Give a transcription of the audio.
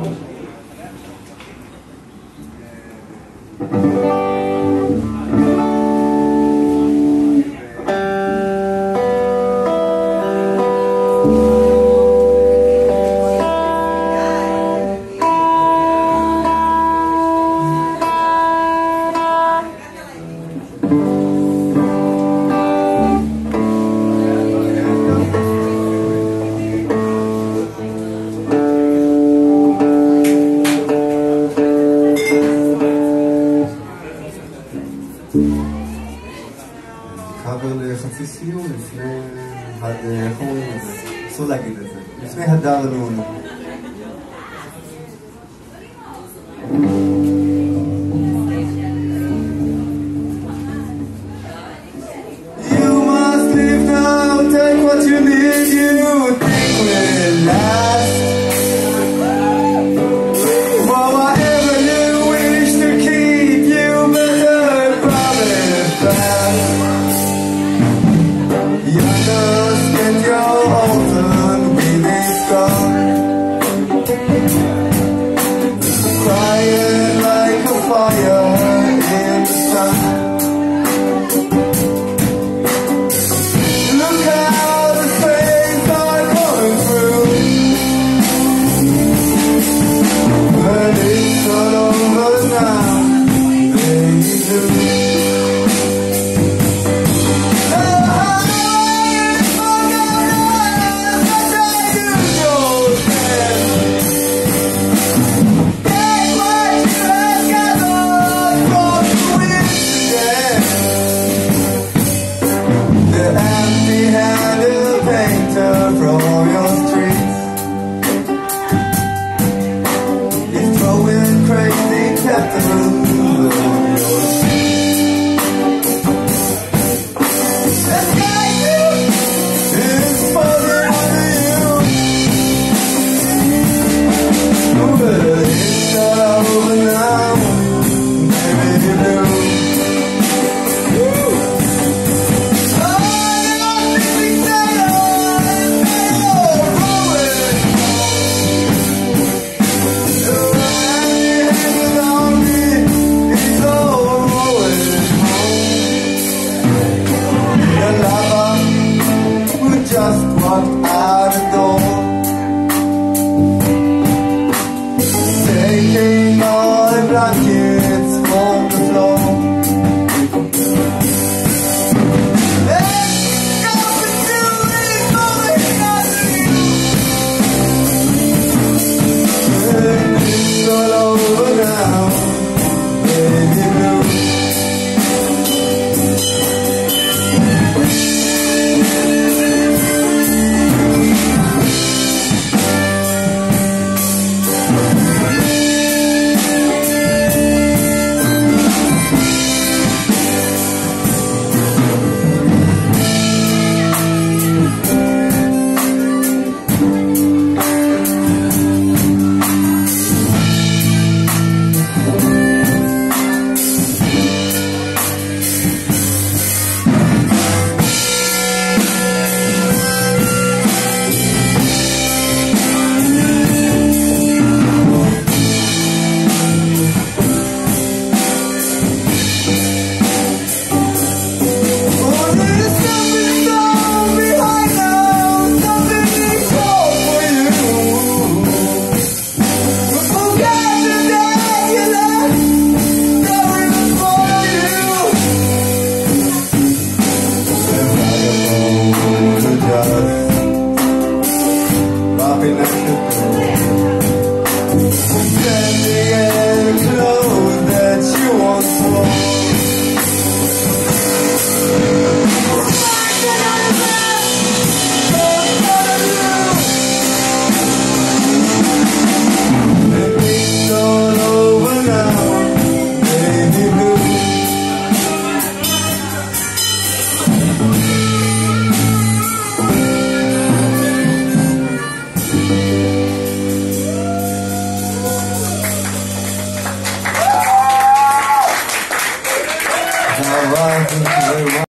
לחצי סיום לפני, איך אומרים את זה? אסור להגיד את זה. לפני הדר נון. You must live now, take what you need, you think will last. For whatever you wish to keep, you better promise fast. Get your open baby's gone, crying like a fire in the sun. Look how the flames are going through, but it's all over now, baby blue. From your streets, he's throwing crazy captains on your seat. The sky is falling on you, but it's all over now, baby blue. Just walked out the door, taking all the blankets from the floor. Let's go to the morning after you. It's all over now, baby blue. Standing